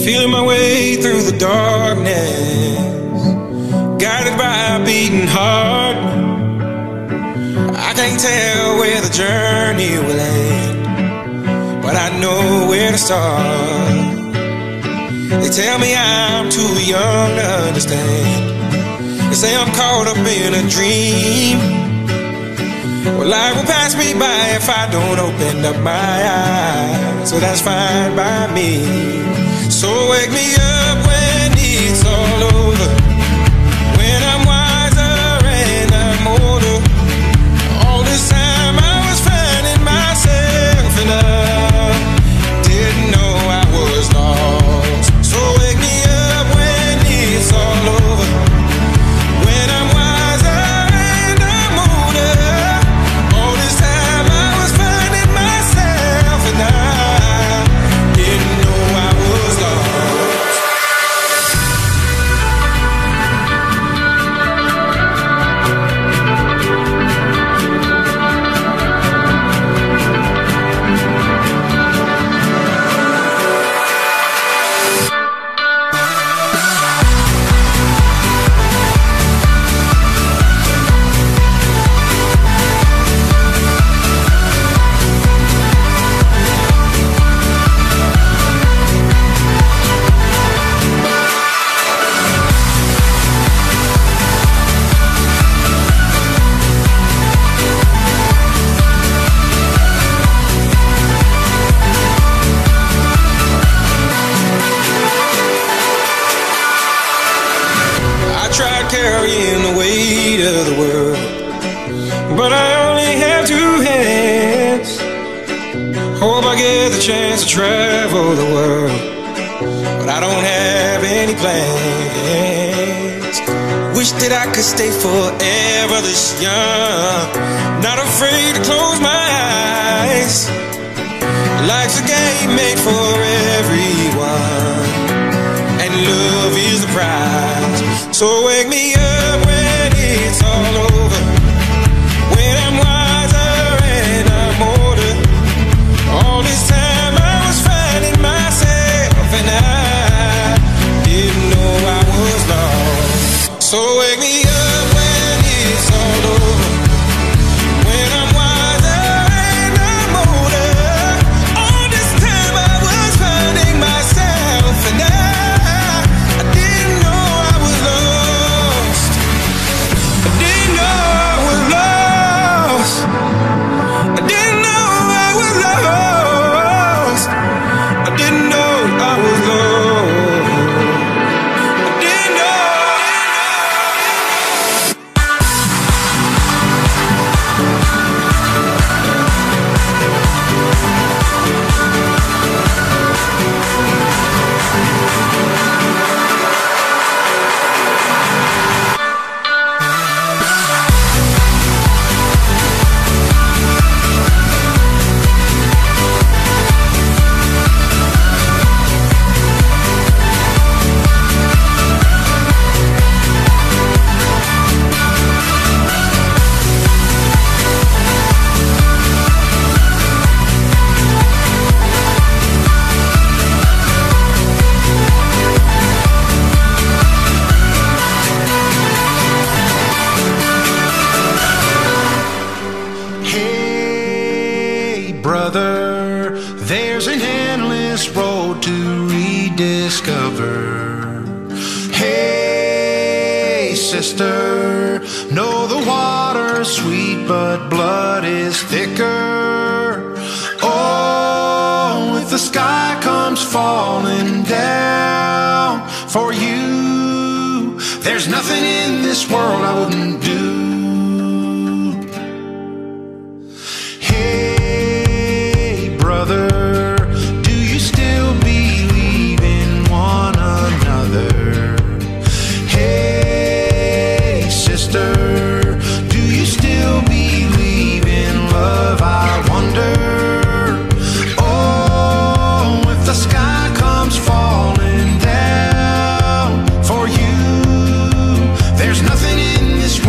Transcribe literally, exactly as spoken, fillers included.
Feeling my way through the darkness, guided by a beating heart. I can't tell where the journey will end, but I know where to start. They tell me I'm too young to understand. They say I'm caught up in a dream. Well, life will pass me by if I don't open up my eyes, so that's fine by me. So wake me up when it's all over, when I'm wiser and I'm older. All this time I was finding myself and I didn't know I was lost. So wake me up when it's all over, when I'm wiser and I'm older. All this time I was finding myself and I didn't know I was lost. Carrying the weight of the world, but I only have two hands. Hope I get the chance to travel the world, but I don't have any plans. Wish that I could stay forever this young, not afraid to close my eyes. Life's a game made for everyone, and love is the prize. So wake me up when it's all over, when I'm wiser and I'm older. All this time I was finding myself and I didn't know I was lost. So wake me up when it's all over, when I'm wiser and I'm older. All this time I was finding myself and I brother, there's an endless road to rediscover. Hey, sister, know the water's sweet, but blood is thicker. Oh, if the sky comes falling down for you, there's nothing in this world I wouldn't do. Brother, do you still believe in one another? Hey, sister, do you still believe in love? I wonder. Oh, if the sky comes falling down for you, there's nothing in this